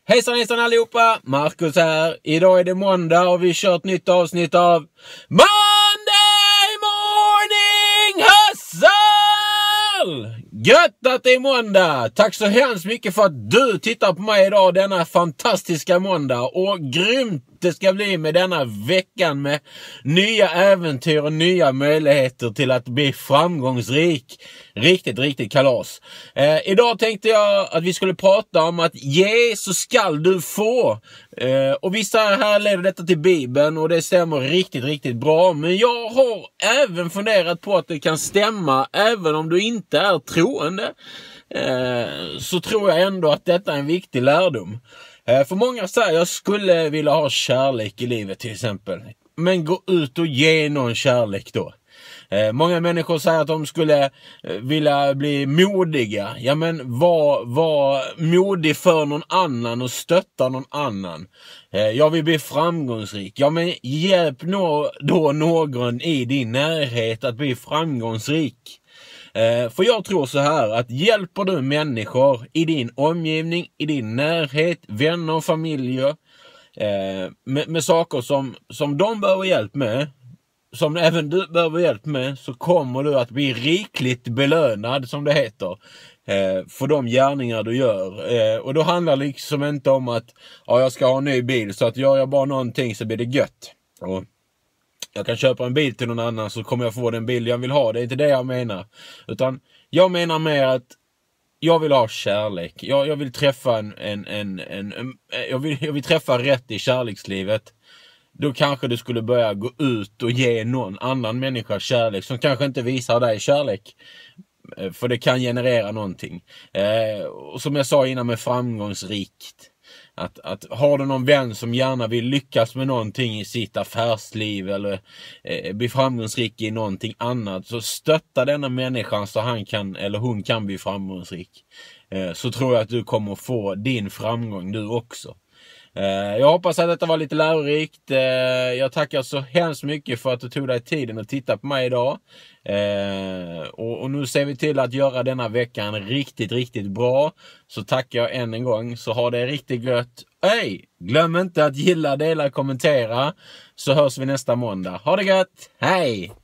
Hejsan allihopa, Marcus här. Idag är det måndag och vi kör ett nytt avsnitt av Monday Morning Hustle! Gött att det är måndag! Tack så hemskt mycket för att du tittar på mig idag denna fantastiska måndag. Och grymt det ska bli med denna veckan med nya äventyr och nya möjligheter till att bli framgångsrik. Riktigt kalas. Idag tänkte jag att vi skulle prata om att ge så skall du få. Och vissa här leder detta till Bibeln och det stämmer riktigt bra. Men jag har även funderat på att det kan stämma även om du inte är troende. Så tror jag ändå att detta är en viktig lärdom. För många säger jag skulle vilja ha kärlek i livet till exempel. Men gå ut och ge någon kärlek då. Många människor säger att de skulle vilja bli modiga. Ja men var modig för någon annan och stötta någon annan. Jag vill bli framgångsrik. Ja men hjälp då någon i din närhet att bli framgångsrik. För jag tror så här att hjälper du människor i din omgivning, i din närhet, vänner och familjer med saker som de behöver hjälp med, som även du behöver hjälp med, så kommer du att bli rikligt belönad som det heter för de gärningar du gör. Och då handlar det liksom inte om att jag ska ha en ny bil så att gör jag bara någonting så blir det gött. Och jag kan köpa en bil till någon annan så kommer jag få den bil jag vill ha. Det är inte det jag menar. Utan jag menar mer att jag vill ha kärlek. Jag vill träffa jag vill träffa rätt i kärlekslivet. Då kanske du skulle börja gå ut och ge någon annan människa kärlek som kanske inte visar dig kärlek. För det kan generera någonting. Och som jag sa innan med framgångsrikt. Att har du någon vän som gärna vill lyckas med någonting i sitt affärsliv eller bli framgångsrik i någonting annat, så stötta denna människan så han kan eller hon kan bli framgångsrik. Så tror jag att du kommer få din framgång du också. Jag hoppas att detta var lite lärorikt. Jag tackar så hemskt mycket för att du tog dig tiden att titta på mig idag. Och nu ser vi till att göra denna veckan riktigt bra. Så tackar jag än en gång. Så ha det riktigt gött. Glöm inte att gilla, dela, kommentera. Så hörs vi nästa måndag. Ha det gött. Hej!